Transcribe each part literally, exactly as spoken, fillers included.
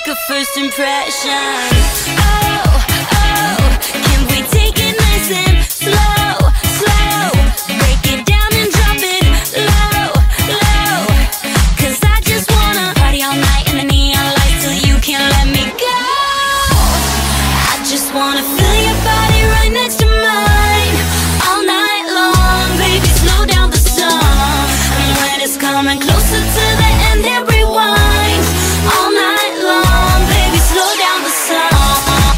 like a first impression. Oh, oh, can we take it nice and slow, slow? Break it down and drop it low, low. Cause I just wanna party all night in the neon lights till you can't let me go. I just wanna feel your body right next to mine all night long. Baby, slow down the song, and when it's coming closer to the end, it rewinds all night long. Baby, slow down the song.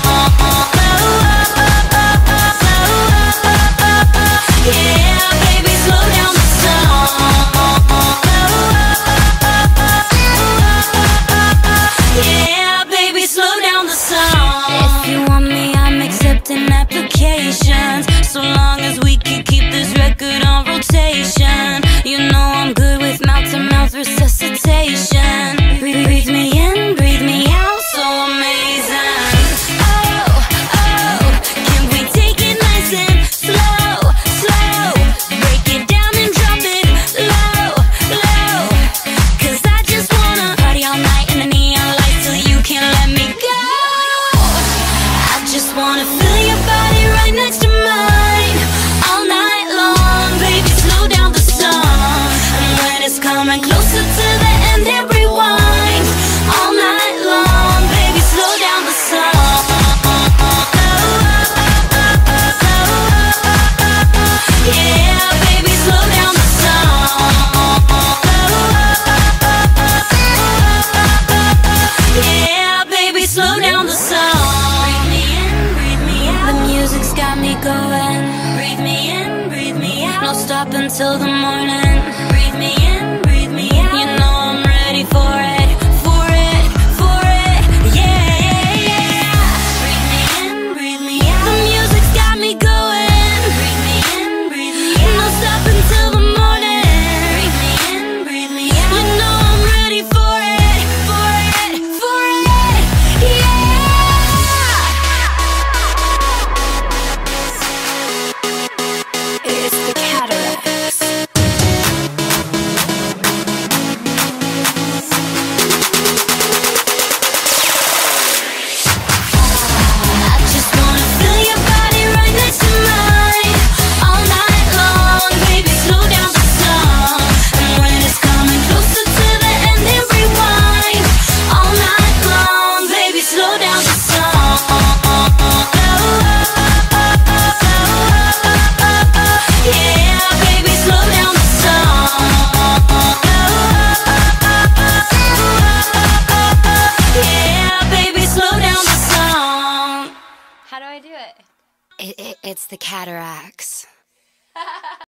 Yeah, baby, slow down the song. Yeah, baby, slow down the song. If you want me, I'm accepting applications, so long as we can keep this record on rotation. You know I'm good with mouth-to-mouth resuscitation. Breathe me in, breathe me out, so amazing. Oh, oh, can we take it nice and slow, slow? Break it down and drop it low, low. Cause I just wanna party all night in the neon lights till you can't let me go. I just wanna feel your body right next to mine all night long. Baby, slow down the song, and when it's coming closer to the end, it rewinds all night long. Baby, slow down the song. Yeah, baby, slow down the song. Yeah, baby, slow down the song. Breathe me in, breathe me out. The music's got me going. Breathe me in, breathe me out. No stop until the morning. Breathe me in, breathe me out. You know I'm ready for it, for it, for it. Yeah, yeah, yeah. Breathe me in, breathe me out. The music's got me going. Breathe me in, breathe me out. No stop until the morning. Breathe me in, breathe me out. You know I'm ready for it, for it, for it. Yeah. It's the Cataracts. I just wanna feel your body right next to mine all night long. Baby, slow down the song, and when it's coming closer to the end, it rewinds all night long. Baby, slow down the song. Yeah, baby, slow down the song. Yeah, baby, slow down the song. How do I do it? It, it, it's the Cataracts.